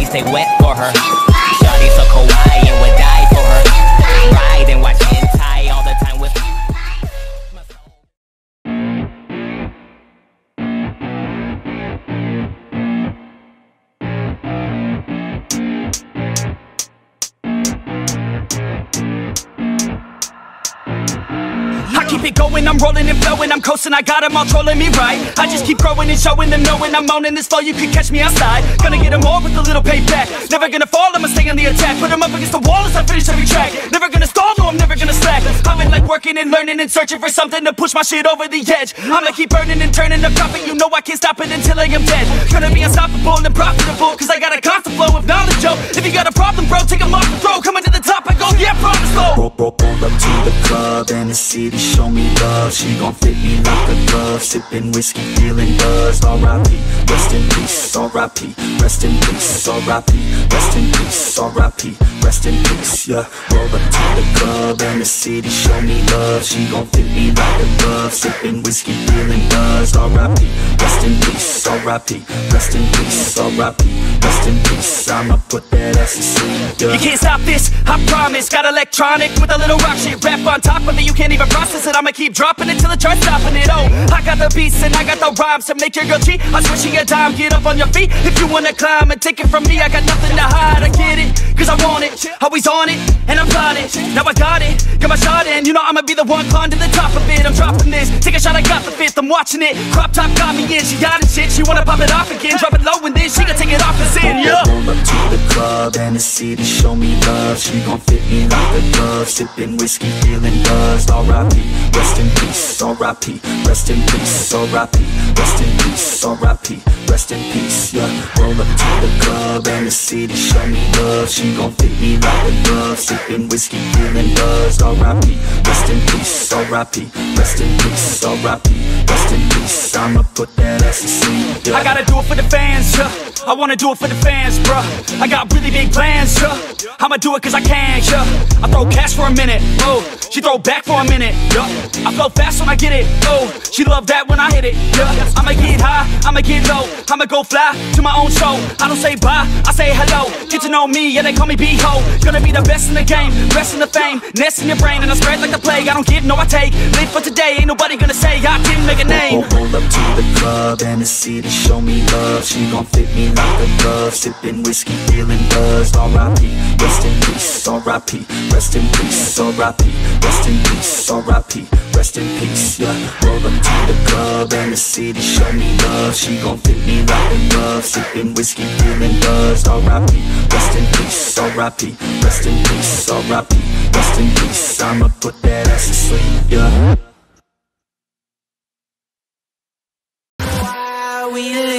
stay wet for her. Shawty so kawaii and would die for her. Ride and watch hentai all the time with keep it going, I'm rolling and flowing, I'm coasting, I got them all trolling me right. I just keep growing and showing them, knowing I'm owning this flow, you can catch me outside. Gonna get them all with a little payback. Never gonna fall, I'ma stay on the attack. Put them up against the wall as I finish every track. Never gonna stall, no, I'm never gonna slack. I've been like working and learning and searching for something to push my shit over the edge. I'ma keep burning and turning the profit, you know I can't stop it until I am dead. Gonna be unstoppable and profitable, cause I got a constant flow of knowledge, yo. If you got a problem, bro, take 'em off the throw. Coming to the top, I go, yeah, promise, slow. Roll up to the club and the city show me love. She gon' fit me like a glove. Sippin' whiskey, feeling buzzed. R.I.P. Rest in peace. R.I.P. Rest in peace. R.I.P. Rest in peace. R.I.P. Rest in peace. Yeah. Roll up to the club and the city show me love. She gon' fit me like a glove. Sippin' whiskey, feeling buzzed. R.I.P. Rest in peace. R.I.P. Rest in peace. R.I.P. Rest in peace. I'ma put that ass to sleep. Yeah. You can't stop this, I promise. Got electronic with a little rock shit. Rap on top of it, you can't even process it. I'ma keep dropping it till it starts stopping it. Oh, I got the beats and I got the rhymes to make your girl cheat. I swear she a dime, get up on your feet if you wanna climb and take it from me. I got nothing to hide, I get it, cause I want it. Always on it, and I'm plotting. Now I got it, got my shot in. You know I'ma be the one climbing to the top of it. I'm dropping this, take a shot, I got the fifth. I'm watching it, crop top got me in. She got it shit, she wanna pop it off again. Drop it low and then she gon' take it off and sin, yeah. Roll up to the club and the city show me love. She gon' fit me like a glove. Sippin' whiskey, feeling buzzed. R.I.P. Rest in peace. R.I.P. Rest in peace. R.I.P. Rest in peace. R.I.P. Rest in peace. Yeah. Roll up to the club and the city show me love. She gon' fit me like a glove. Sippin' whiskey, feeling buzzed. R.I.P. Rest in peace. R.I.P. Rest in peace. R.I.P. Rest in peace. I'ma put that ass to sleep. Yeah. I gotta do it for the fans, yeah. I wanna do it for the fans, bruh. I got really big plans, yeah. I'ma do it cause I can, yeah. I throw cash for a minute, oh. She throw back for a minute, yeah. I flow fast when I get it, oh. She love that when I hit it, yeah. I'ma get high, I'ma get low. I'ma go fly to my own show. I don't say bye, I say hello. Get to know me, yeah, they call me B-Ho. Gonna be the best in the game, rest in the fame. Nest in your brain and I spread like the plague. I don't give, no I take. Live for today, ain't nobody gonna say I didn't make a name. Roll up to the club and the city show me love. She gon' fit me like a glove. Sippin' whiskey, feeling buzzed. R.I.P. Rest in peace. R.I.P. Rest in peace. R.I.P. Rest in peace. R.I.P. Rest in peace. Yeah. Roll up to the club and the city show me love. She gon' fit me like a glove. Sippin' whiskey, feeling buzzed. R.I.P. Rest in peace. R.I.P. Rest in peace. R.I.P. Rest in peace. I'ma put that ass to sleep. Yeah. Why we live